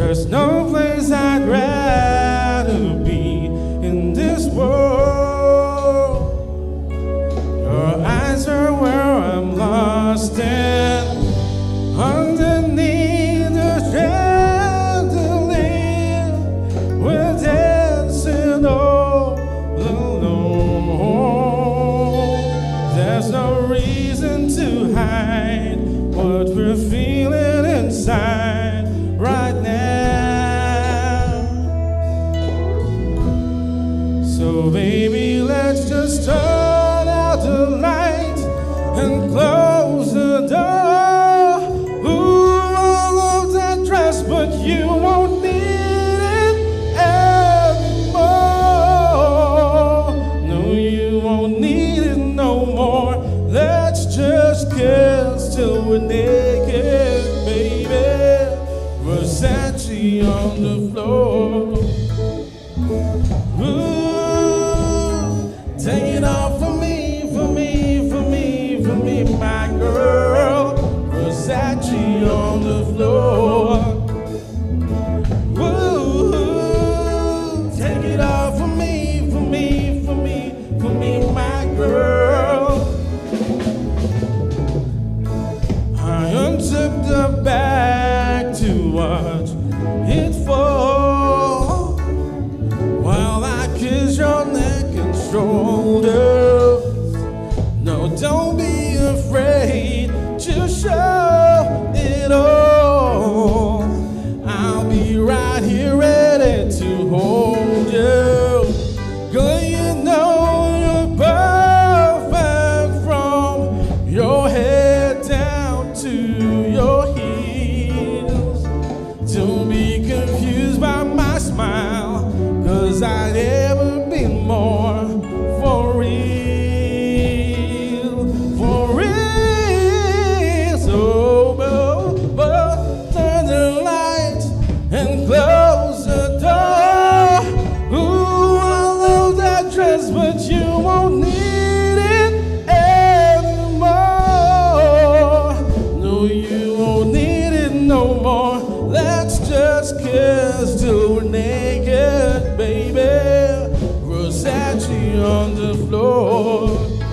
There's no place I'd rather be in this world. Your eyes are where I'm lost in. Underneath the chandelier, we're dancing all alone. There's no reason to hide what we're feeling inside right now. So baby, let's just turn out the light and close the door. Ooh, I love that dress, but you won't need it anymore. No, you won't need it no more. Let's just kiss till we're naked, baby. Versace on the floor. Ooh, take it off for me, for me, for me, for me, my girl. Versace on the floor. Ooh, take it off for me, for me, for me, for me, my girl. I unzipped the bag to watch it fall while I kiss your neck and shoulders. No, don't be afraid to show it all. I'll be right here ready to hold you. Girl, you know you're perfect from your head down to your heels. Don't be confused by my smile, 'cause I'd never been more for real, for real. So but turn the lights and close the door. Ooh, I love that dress, but you won't need it anymore. No, you won't need it no more. Let's just kiss till we're naked, baby. Versace on the floor.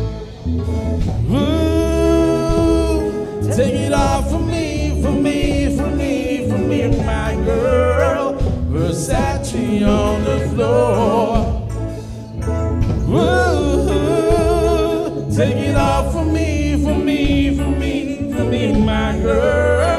Ooh, take it off for me, for me, for me, for me, my girl. Versace on the floor. Ooh, take it off for me, for me, for me, for me, my girl.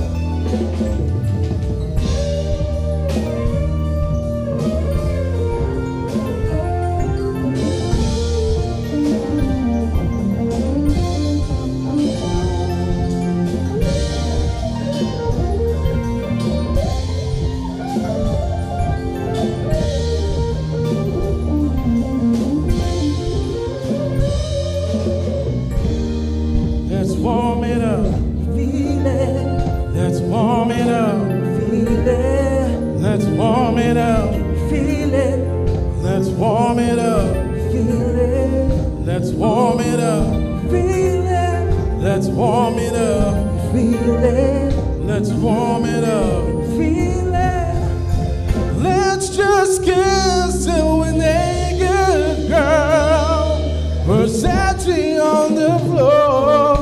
Let's warm it up, feel it. Let's warm it up, feel it. Let's warm it up, feel it. Let's warm it up, feel it. Let's warm it up, feel it. Let's warm it up, feel it. Let's warm it up, feel it. Let's just kiss till we're naked, girl. Versace on the floor.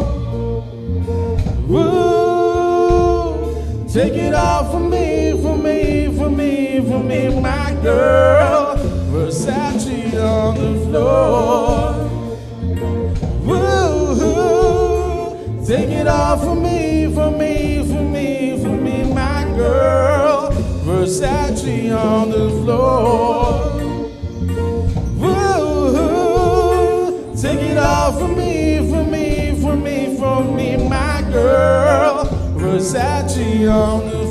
Ooh, take it off for me, for me, for me, for me, my girl. Versace on the floor. Ooh, take it off for me, for me, for me, for me, my girl. Versace on the floor. Ooh, take it off for me, for me, for me, for me, my girl. Versace on the